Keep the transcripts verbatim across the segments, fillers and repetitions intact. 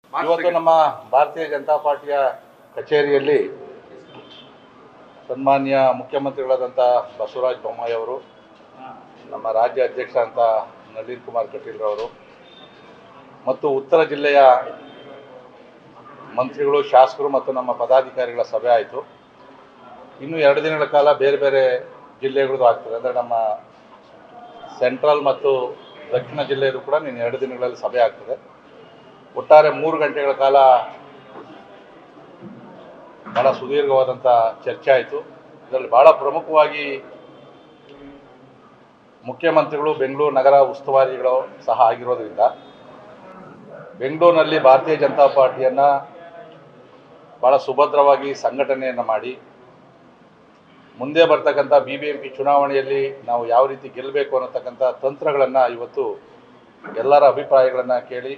ಇವತ್ತು ನಮ್ಮ ಭಾರತೀಯ ಜನತಾ ಪಾರ್ಟಿಯ ಕಚೇರಿಯಲ್ಲಿ ಸನ್ಮಾನ್ಯ ಮುಖ್ಯಮಂತ್ರಿಗಳಾದಂಥ ಬಸವರಾಜ ಬೊಮ್ಮಾಯಿ ಅವರು, ನಮ್ಮ ರಾಜ್ಯ ಅಧ್ಯಕ್ಷ ಅಂತ ನಳಿನ್ ಕುಮಾರ್ ಕಟೀಲ್ ಅವರು ಮತ್ತು ಉತ್ತರ ಜಿಲ್ಲೆಯ ಮಂತ್ರಿಗಳು, ಶಾಸಕರು ಮತ್ತು ನಮ್ಮ ಪದಾಧಿಕಾರಿಗಳ ಸಭೆ ಆಯಿತು. ಇನ್ನು ಎರಡು ದಿನಗಳ ಕಾಲ ಬೇರೆ ಬೇರೆ ಜಿಲ್ಲೆಗಳದ್ದು ಆಗ್ತದೆ. ಅಂದರೆ ನಮ್ಮ ಸೆಂಟ್ರಲ್ ಮತ್ತು ದಕ್ಷಿಣ ಜಿಲ್ಲೆಯದು ಕೂಡ ಇನ್ನು ಎರಡು ದಿನಗಳಲ್ಲಿ ಸಭೆ ಆಗ್ತದೆ. ಒಟ್ಟಾರೆ ಮೂರು ಗಂಟೆಗಳ ಕಾಲ ಭಾಳ ಸುದೀರ್ಘವಾದಂಥ ಚರ್ಚೆ ಆಯಿತು. ಇದರಲ್ಲಿ ಭಾಳ ಪ್ರಮುಖವಾಗಿ ಮುಖ್ಯಮಂತ್ರಿಗಳು ಬೆಂಗಳೂರು ನಗರ ಉಸ್ತುವಾರಿಗಳು ಸಹ ಆಗಿರೋದ್ರಿಂದ ಬೆಂಗಳೂರಿನಲ್ಲಿ ಭಾರತೀಯ ಜನತಾ ಪಾರ್ಟಿಯನ್ನು ಭಾಳ ಸುಭದ್ರವಾಗಿ ಸಂಘಟನೆಯನ್ನು ಮಾಡಿ ಮುಂದೆ ಬರ್ತಕ್ಕಂಥ ಬಿ ಬಿ ಎಂ ಪಿ ಚುನಾವಣೆಯಲ್ಲಿ ನಾವು ಯಾವ ರೀತಿ ಗೆಲ್ಲಬೇಕು ಅನ್ನತಕ್ಕಂಥ ತಂತ್ರಗಳನ್ನು ಇವತ್ತು ಎಲ್ಲರ ಅಭಿಪ್ರಾಯಗಳನ್ನು ಕೇಳಿ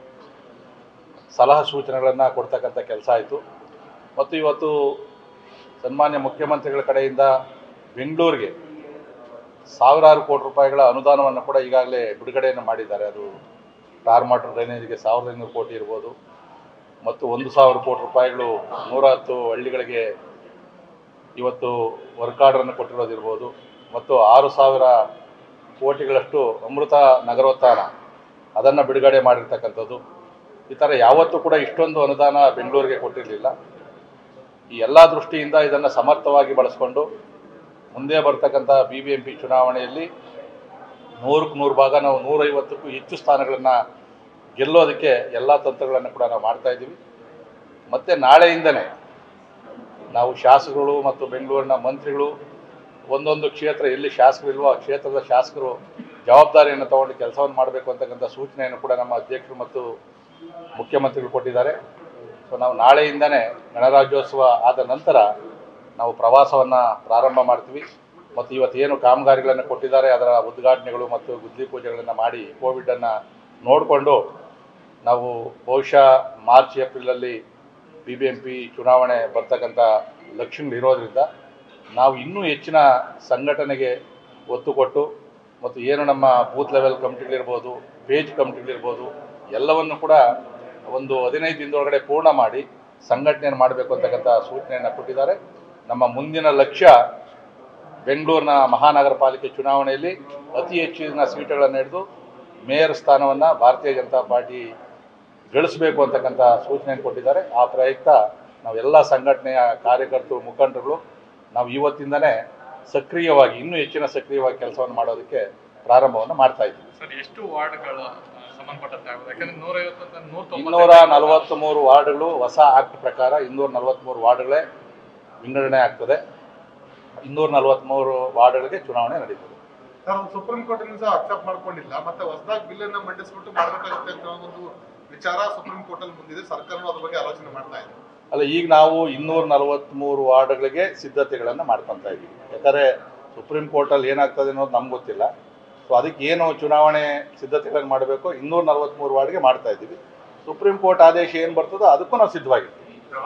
ಸಲಹಾ ಸೂಚನೆಗಳನ್ನು ಕೊಡ್ತಕ್ಕಂಥ ಕೆಲಸ ಆಯಿತು. ಮತ್ತು ಇವತ್ತು ಸನ್ಮಾನ್ಯ ಮುಖ್ಯಮಂತ್ರಿಗಳ ಕಡೆಯಿಂದ ಬೆಂಗಳೂರಿಗೆ ಸಾವಿರಾರು ಕೋಟಿ ರೂಪಾಯಿಗಳ ಅನುದಾನವನ್ನು ಕೂಡ ಈಗಾಗಲೇ ಬಿಡುಗಡೆಯನ್ನು ಮಾಡಿದ್ದಾರೆ. ಅದು ಟಾರ್ಮಾಟರ್ ಡ್ರೈನೇಜ್ಗೆ ಸಾವಿರದ ಐನೂರು ಕೋಟಿ ಇರ್ಬೋದು, ಮತ್ತು ಒಂದು ಸಾವಿರ ಕೋಟಿ ರೂಪಾಯಿಗಳು ನೂರ ಹತ್ತು ಹಳ್ಳಿಗಳಿಗೆ ಇವತ್ತು ವರ್ಕ್ ಆರ್ಡರನ್ನು ಕೊಟ್ಟಿರೋದಿರ್ಬೋದು, ಮತ್ತು ಆರು ಸಾವಿರ ಕೋಟಿಗಳಷ್ಟು ಅಮೃತ ನಗರೋತ್ಥಾನ ಅದನ್ನು ಬಿಡುಗಡೆ ಮಾಡಿರ್ತಕ್ಕಂಥದ್ದು. ಈ ಥರ ಯಾವತ್ತೂ ಕೂಡ ಇಷ್ಟೊಂದು ಅನುದಾನ ಬೆಂಗಳೂರಿಗೆ ಕೊಟ್ಟಿರಲಿಲ್ಲ. ಈ ಎಲ್ಲ ದೃಷ್ಟಿಯಿಂದ ಇದನ್ನು ಸಮರ್ಥವಾಗಿ ಬಳಸ್ಕೊಂಡು ಮುಂದೆ ಬರ್ತಕ್ಕಂಥ ಬಿ ಬಿ ಎಂ ಪಿ ಚುನಾವಣೆಯಲ್ಲಿ ನೂರಕ್ಕೆ ನೂರು ಭಾಗ ನಾವು ನೂರೈವತ್ತಕ್ಕೂ ಹೆಚ್ಚು ಸ್ಥಾನಗಳನ್ನು ಗೆಲ್ಲೋದಕ್ಕೆ ಎಲ್ಲ ತಂತ್ರಗಳನ್ನು ಕೂಡ ನಾವು ಮಾಡ್ತಾಯಿದ್ದೀವಿ. ಮತ್ತು ನಾಳೆಯಿಂದಲೇ ನಾವು ಶಾಸಕರು ಮತ್ತು ಬೆಂಗಳೂರಿನ ಮಂತ್ರಿಗಳು ಒಂದೊಂದು ಕ್ಷೇತ್ರ ಎಲ್ಲಿ ಶಾಸಕರು ಇಲ್ವೋ ಆ ಕ್ಷೇತ್ರದ ಶಾಸಕರು ಜವಾಬ್ದಾರಿಯನ್ನು ತಗೊಂಡು ಕೆಲಸವನ್ನು ಮಾಡಬೇಕು ಅಂತಕ್ಕಂಥ ಸೂಚನೆಯನ್ನು ಕೂಡ ನಮ್ಮ ಅಧ್ಯಕ್ಷರು ಮತ್ತು ಮುಖ್ಯಮಂತ್ರಿಗಳು ಕೊಟ್ಟಿದ್ದಾರೆ. ಸೊ ನಾವು ನಾಳೆಯಿಂದಲೇ ಗಣರಾಜ್ಯೋತ್ಸವ ಆದ ನಂತರ ನಾವು ಪ್ರವಾಸವನ್ನು ಪ್ರಾರಂಭ ಮಾಡ್ತೀವಿ. ಮತ್ತು ಇವತ್ತೇನು ಕಾಮಗಾರಿಗಳನ್ನು ಕೊಟ್ಟಿದ್ದಾರೆ ಅದರ ಉದ್ಘಾಟನೆಗಳು ಮತ್ತು ಗುದ್ಲಿ ಪೂಜೆಗಳನ್ನು ಮಾಡಿ ಕೋವಿಡನ್ನು ನೋಡಿಕೊಂಡು ನಾವು ಬಹುಶಃ ಮಾರ್ಚ್ ಏಪ್ರಿಲಲ್ಲಿ ಬಿ ಬಿ ಎಂ ಪಿ ಚುನಾವಣೆ ಬರ್ತಕ್ಕಂಥ ಲಕ್ಷಣಗಳಿರೋದ್ರಿಂದ ನಾವು ಇನ್ನೂ ಹೆಚ್ಚಿನ ಸಂಘಟನೆಗೆ ಒತ್ತು ಕೊಟ್ಟು ಮತ್ತು ಏನು ನಮ್ಮ ಬೂತ್ ಲೆವೆಲ್ ಕಮಿಟಿಗಳಿರ್ಬೋದು, ಪೇಜ್ ಕಮಿಟಿಗಳಿರ್ಬೋದು, ಎಲ್ಲವನ್ನು ಕೂಡ ಒಂದು ಹದಿನೈದು ದಿನದೊಳಗಡೆ ಪೂರ್ಣ ಮಾಡಿ ಸಂಘಟನೆಯನ್ನು ಮಾಡಬೇಕು ಅಂತಕ್ಕಂಥ ಸೂಚನೆಯನ್ನು ಕೊಟ್ಟಿದ್ದಾರೆ. ನಮ್ಮ ಮುಂದಿನ ಲಕ್ಷ್ಯ ಬೆಂಗಳೂರಿನ ಮಹಾನಗರ ಪಾಲಿಕೆ ಚುನಾವಣೆಯಲ್ಲಿ ಅತಿ ಹೆಚ್ಚಿನ ಸೀಟುಗಳನ್ನು ಹಿಡಿದು ಮೇಯರ್ ಸ್ಥಾನವನ್ನು ಭಾರತೀಯ ಜನತಾ ಪಾರ್ಟಿ ಗಳಿಸಬೇಕು ಅಂತಕ್ಕಂಥ ಸೂಚನೆಯನ್ನು ಕೊಟ್ಟಿದ್ದಾರೆ. ಆ ಪ್ರಯುಕ್ತ ನಾವೆಲ್ಲ ಸಂಘಟನೆಯ ಕಾರ್ಯಕರ್ತರು, ಮುಖಂಡರುಗಳು ನಾವು ಇವತ್ತಿಂದಲೇ ಸಕ್ರಿಯವಾಗಿ ಇನ್ನೂ ಹೆಚ್ಚಿನ ಸಕ್ರಿಯವಾಗಿ ಕೆಲಸವನ್ನು ಮಾಡೋದಕ್ಕೆ ಪ್ರಾರಂಭವನ್ನು ಮಾಡ್ತಾ ಇದ್ದೀವಿ. ಸರ್, ಎಷ್ಟು ವಾರ್ಡ್ಗಳು ಇನ್ನೂರ ನಲವತ್ತ್ಮೂರು ವಾರ್ಡ್ಗಳು ಹೊಸ ಆಕ್ಟ್ ಪ್ರಕಾರ ಇನ್ನೂರ ನಲವತ್ತ್ಮೂರು ವಾರ್ಡ್ಗಳೇ ವಿಂಗಡಣೆ ಆಗ್ತದೆ. ಇನ್ನೂರ ನಲವತ್ತ್ಮೂರು ವಾರ್ಡ್ಗಳಿಗೆ ಚುನಾವಣೆ ನಡೀತದೆ. ಸರ್, ಸುಪ್ರೀಂ ಕೋರ್ಟ್ ಸಹ ಅಕ್ಸೆಪ್ಟ್ ಮಾಡ್ಕೊಂಡಿಲ್ಲ, ಮತ್ತೆ ಹೊಸದಾಗಿ ಬಿಲ್ ಅನ್ನು ಮಂಡಿಸ್ಬಿಟ್ಟು ಮಾಡಬೇಕಾಗುತ್ತೆ ಅಂತ ಒಂದು ವಿಚಾರ ಸುಪ್ರೀಂ ಕೋರ್ಟ್ ಅಲ್ಲಿ ಮುಂದಿದೆ. ಸರ್ಕಾರವು ಅದ್ರ ಬಗ್ಗೆ ಆಲೋಚನೆ ಮಾಡ್ತಾ ಇದೆ. ಅಲ್ಲ, ಈಗ ನಾವು ಇನ್ನೂರ ನಲವತ್ತ್ಮೂರು ವಾರ್ಡ್ಗಳಿಗೆ ಸಿದ್ಧತೆಗಳನ್ನು ಮಾಡ್ಕೊತಾ ಇದ್ದೀವಿ. ಯಾಕಂದರೆ ಸುಪ್ರೀಂ ಕೋರ್ಟಲ್ಲಿ ಏನಾಗ್ತದೆ ಅನ್ನೋದು ನಮ್ಗೆ ಗೊತ್ತಿಲ್ಲ. ಸೊ ಅದಕ್ಕೆ ಏನು ಚುನಾವಣೆ ಸಿದ್ಧತೆಗಳನ್ನು ಮಾಡಬೇಕು ಇನ್ನೂರ ನಲವತ್ತ್ಮೂರು ವಾರ್ಡ್ಗೆ ಮಾಡ್ತಾ ಇದ್ದೀವಿ. ಸುಪ್ರೀಂ ಕೋರ್ಟ್ ಆದೇಶ ಏನು ಬರ್ತದೋ ಅದಕ್ಕೂ ನಾವು ಸಿದ್ಧವಾಗಿರ್ತೀವಿ.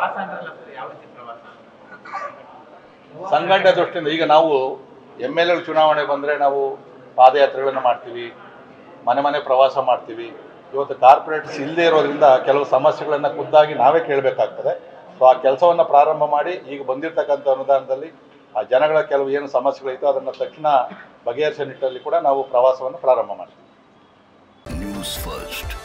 ಸಂಘಟನೆ ದೃಷ್ಟಿಯಿಂದ ಈಗ ನಾವು ಎಮ್ ಎಲ್ ಎ ಚುನಾವಣೆ ಬಂದರೆ ನಾವು ಪಾದಯಾತ್ರೆಗಳನ್ನು ಮಾಡ್ತೀವಿ, ಮನೆ ಮನೆ ಪ್ರವಾಸ ಮಾಡ್ತೀವಿ. ಇವತ್ತು ಕಾರ್ಪೊರೇಟ್ಸ್ ಇಲ್ಲದೆ ಇರೋದ್ರಿಂದ ಕೆಲವು ಸಮಸ್ಯೆಗಳನ್ನು ಖುದ್ದಾಗಿ ನಾವೇ ಕೇಳಬೇಕಾಗ್ತದೆ. ಸೊ ಆ ಕೆಲಸವನ್ನು ಪ್ರಾರಂಭ ಮಾಡಿ ಈಗ ಬಂದಿರತಕ್ಕಂಥ ಅನುದಾನದಲ್ಲಿ ಆ ಜನಗಳ ಕೆಲವು ಏನು ಸಮಸ್ಯೆಗಳಿತ್ತು ಅದನ್ನು ತಕ್ಷಣ ಬಗೆಹರಿಸೋ ನಿಟ್ಟಿನಲ್ಲಿ ಕೂಡ ನಾವು ಪ್ರವಾಸವನ್ನು ಪ್ರಾರಂಭ ಮಾಡ್ತೀವಿ. News first.